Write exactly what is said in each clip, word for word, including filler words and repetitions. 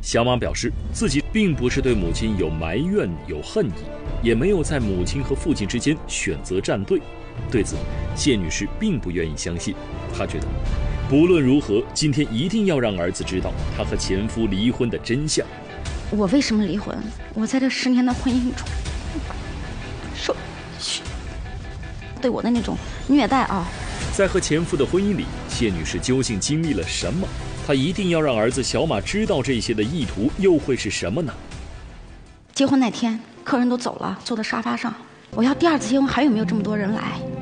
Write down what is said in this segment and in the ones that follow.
小马表示，自己并不是对母亲有埋怨、有恨意，也没有在母亲和父亲之间选择站队。对此，谢女士并不愿意相信。她觉得，不论如何，今天一定要让儿子知道她和前夫离婚的真相。 我为什么离婚？我在这十年的婚姻中，受对我的那种虐待啊！ 在和前夫的婚姻里，谢女士究竟经历了什么？她一定要让儿子小马知道这些的意图又会是什么呢？ 结婚那天，客人都走了，坐在沙发上。我要第二次结婚，还有没有这么多人来？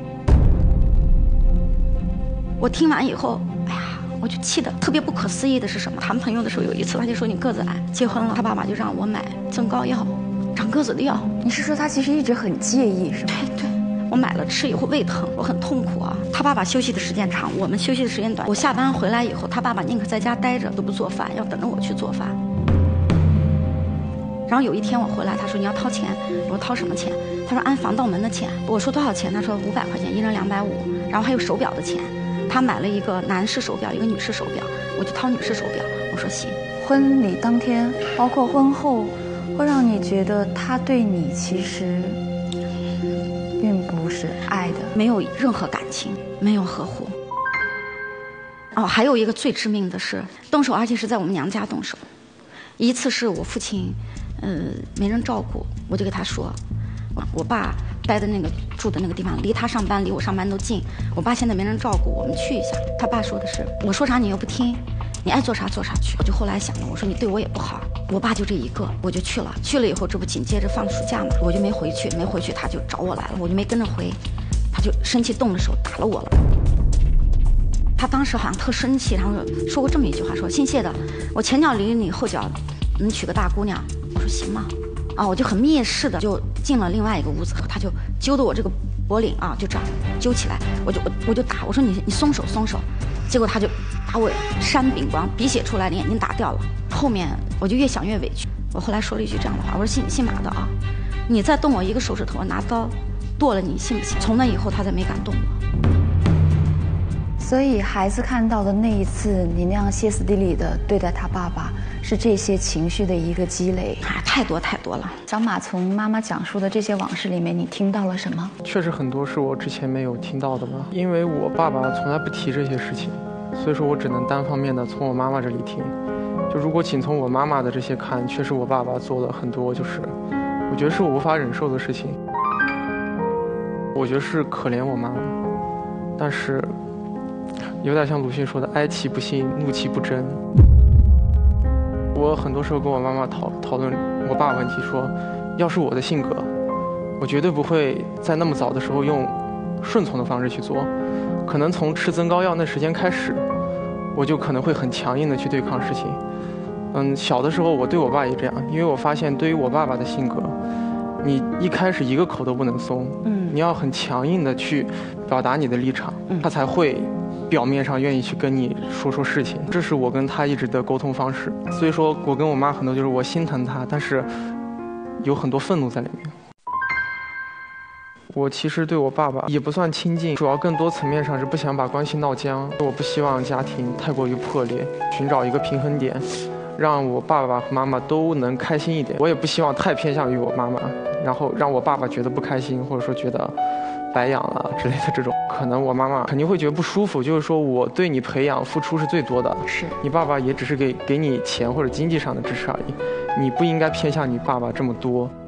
我听完以后，哎呀，我就气得特别不可思议的是什么？谈朋友的时候有一次，他就说你个子矮，结婚了，他爸爸就让我买增高药，长个子的药。 你是说他其实一直很介意是吗？ 对对。我买了吃以后胃疼，我很痛苦啊。他爸爸休息的时间长，我们休息的时间短。我下班回来以后，他爸爸宁可在家待着都不做饭，要等着我去做饭。然后有一天我回来，他说你要掏钱，我说掏什么钱？他说安防盗门的钱。我说多少钱？他说五百块钱，一人两百五，然后还有手表的钱。他买了一个男士手表，一个女士手表，我就掏女士手表。我说行。 婚礼当天，包括婚后，会让你觉得他对你其实并不是爱的， 没有任何感情，没有呵护。哦，还有一个最致命的是动手，而且是在我们娘家动手。一次是我父亲，呃，没人照顾，我就给他说，我爸待的那个住的那个地方离他上班离我上班都近，我爸现在没人照顾，我们去一下。他爸说的是，我说啥你又不听，你爱做啥做啥去。我就后来想了，我说你对我也不好，我爸就这一个，我就去了。去了以后，这不紧接着放暑假嘛，我就没回去，没回去他就找我来了，我就没跟着回，他就生气动了手打了我了。他当时好像特生气，然后说过这么一句话，说姓谢的，我前脚离你，后脚能娶个大姑娘。我说行吗？啊，我就很蔑视的就进了另外一个屋子，他就揪着我这个脖领啊，就这样揪起来，我就我我就打，我说你你松手松手，结果他就把我扇柄光，鼻血出来，眼睛打掉了。后面我就越想越委屈，我后来说了一句这样的话，我说姓姓马的啊，你再动我一个手指头，我拿刀剁了你，信不信？从那以后他再没敢动我。 所以孩子看到的那一次你那样歇斯底里的对待他爸爸，是这些情绪的一个积累。 啊，太多太多了。 小马从妈妈讲述的这些往事里面，你听到了什么？ 确实很多是我之前没有听到的吧，因为我爸爸从来不提这些事情，所以说我只能单方面的从我妈妈这里听。就如果仅从我妈妈的这些看，确实我爸爸做了很多就是我觉得是我无法忍受的事情。我觉得是可怜我妈妈，但是有点像鲁迅说的哀其不幸，怒其不争。我很多时候跟我妈妈讨讨论我爸问题，说要是我的性格，我绝对不会在那么早的时候用顺从的方式去做，可能从吃增高药那时间开始，我就可能会很强硬的去对抗事情。嗯，小的时候我对我爸也这样，因为我发现对于我爸爸的性格，你一开始一个口都不能松，嗯，你要很强硬的去表达你的立场，嗯，他才会表面上愿意去跟你说说事情。这是我跟他一直的沟通方式。所以说我跟我妈很多就是我心疼他，但是有很多愤怒在里面。我其实对我爸爸也不算亲近，主要更多层面上是不想把关系闹僵。我不希望家庭太过于破裂，寻找一个平衡点，让我爸爸和妈妈都能开心一点。我也不希望太偏向于我妈妈，然后让我爸爸觉得不开心，或者说觉得白养了之类的这种。可能我妈妈肯定会觉得不舒服，就是说我对你培养付出是最多的， 是你爸爸也只是给给你钱或者经济上的支持而已，你不应该偏向你爸爸这么多。